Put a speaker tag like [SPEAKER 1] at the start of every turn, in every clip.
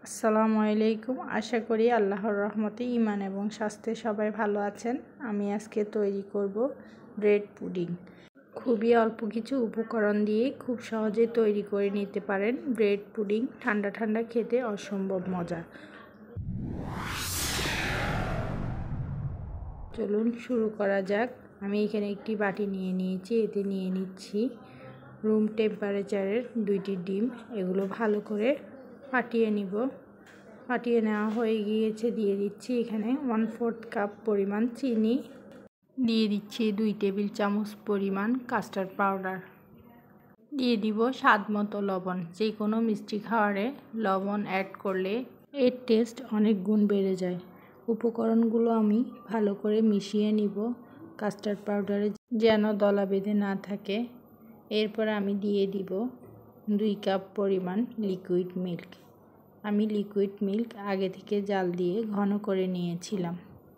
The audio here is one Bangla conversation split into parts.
[SPEAKER 1] আসসালামু আলাইকুম। আশা করি আল্লাহর রহমতে ঈমান এবং স্বাস্থ্যে সবাই ভালো আছেন। আমি আজকে তৈরি করব ব্রেড পুডিং। খুবই অল্প কিছু উপকরণ দিয়ে খুব সহজে তৈরি করে নিতে পারেন ব্রেড পুডিং। ঠান্ডা ঠান্ডা খেতে অসম্ভব মজা। চলুন শুরু করা যাক। আমি এখানে একটি বাটি নিয়ে নিয়েছি, এতে নিয়ে নিচ্ছি রুম টেম্পারেচারের 2টি ডিম। এগুলো ভালো করে ফাটিয়ে নিব। ফাটিয়ে নেওয়া হয়ে গিয়েছে, দিয়ে দিচ্ছি এখানে 1/4 কাপ পরিমাণ চিনি, দিয়ে দিচ্ছি 2 টেবিল চামচ পরিমাণ কাস্টার্ড পাউডার, দিয়ে দিব স্বাদ মতো লবণ। যে কোনো মিষ্টি খাবারে লবণ অ্যাড করলে এর টেস্ট অনেক গুণ বেড়ে যায়। উপকরণগুলো আমি ভালো করে মিশিয়ে নিব কাস্টার্ড পাউডারে যেন দলা বেঁধে না থাকে। এরপর আমি দিয়ে দিব 2 কাপ পরিমাণ লিকুইড মিল্ক। আমি লিকুইড মিল্ক আগে থেকে জাল দিয়ে ঘন করে নিয়েছিলাম।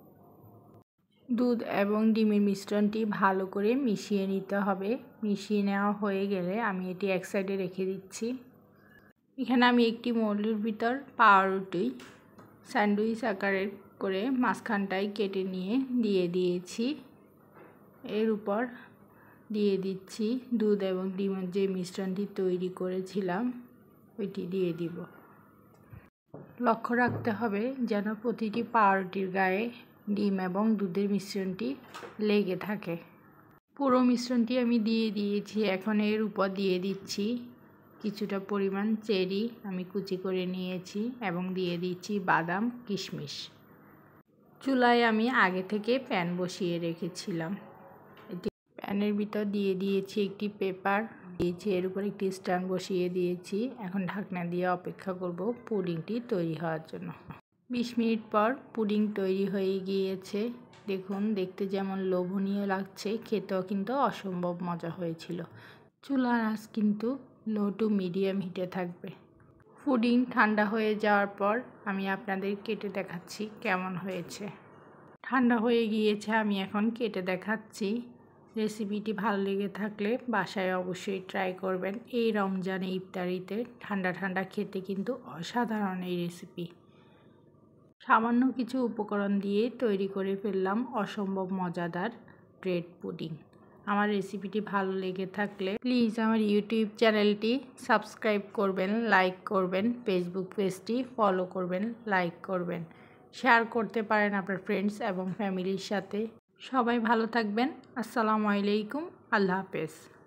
[SPEAKER 1] দুধ এবং ডিমের মিশ্রণটি ভালো করে মিশিয়ে নিতে হবে। মিশিয়ে নেওয়া হয়ে গেলে আমি এটি এক সাইডে রেখে দিচ্ছি। এখানে আমি একটি মৌলের ভিতর পাউরুটি স্যান্ডউইচ আকারের করে মাঝখানটায় কেটে নিয়ে দিয়ে দিয়েছি। এর উপর দিয়ে দিচ্ছি দুধ এবং ডিমের যে মিশ্রণটি তৈরি করেছিলাম ওইটি দিয়ে দিব। লক্ষ্য রাখতে হবে যেন প্রতিটি পাউরুটির গায়ে ডিম এবং দুধের মিশ্রণটি লেগে থাকে। পুরো মিশ্রণটি আমি দিয়ে দিয়েছি। এখন এর উপর দিয়ে দিচ্ছি কিছুটা পরিমাণ চেরি আমি কুচি করে নিয়েছি এবং দিয়ে দিচ্ছি বাদাম কিশমিশ। চুলায় আমি আগে থেকে প্যান বসিয়ে রেখেছিলাম। প্যানের ভিতর দিয়ে দিয়েছি একটি পেপার, দিয়েছি এর উপর একটি স্ট্যান্ড বসিয়ে দিয়েছি। এখন ঢাকনা দিয়ে অপেক্ষা করব পুডিংটি তৈরি হওয়ার জন্য। 20 মিনিট পর পুডিং তৈরি হয়ে গিয়েছে। দেখুন, দেখতে যেমন লোভনীয় লাগছে, খেতেও কিন্তু অসম্ভব মজা হয়েছিল। চুলার আঁচ কিন্তু লো টু মিডিয়াম হিটে থাকবে। পুডিং ঠান্ডা হয়ে যাওয়ার পর আমি আপনাদের কেটে দেখাচ্ছি কেমন হয়েছে। ঠান্ডা হয়ে গিয়েছে, আমি এখন কেটে দেখাচ্ছি। রেসিপিটি ভালো লেগে থাকলে বাসায় অবশ্যই ট্রাই করবেন। এই রমজানে ইফতারিতে ঠান্ডা ঠান্ডা খেতে কিন্তু অসাধারণ এই রেসিপি। সামান্য কিছু উপকরণ দিয়ে তৈরি করে ফেললাম অসম্ভব মজাদার ব্রেড পুডিং। আমার রেসিপিটি ভালো লেগে থাকলে প্লিজ আমার ইউটিউব চ্যানেলটি সাবস্ক্রাইব করবেন, লাইক করবেন, ফেসবুক পেজটি ফলো করবেন, লাইক করবেন, শেয়ার করতে পারেন আপনার ফ্রেন্ডস এবং ফ্যামিলির সাথে। সবাই ভালো থাকবেন। আসসালামু আলাইকুম। আল্লাহ হাফেজ।